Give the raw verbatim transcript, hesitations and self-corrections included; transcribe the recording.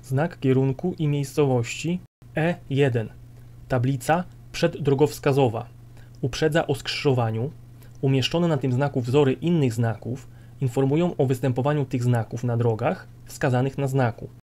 Znak kierunku i miejscowości E jeden. Tablica przeddrogowskazowa uprzedza o skrzyżowaniu. Umieszczone na tym znaku wzory innych znaków informują o występowaniu tych znaków na drogach wskazanych na znaku.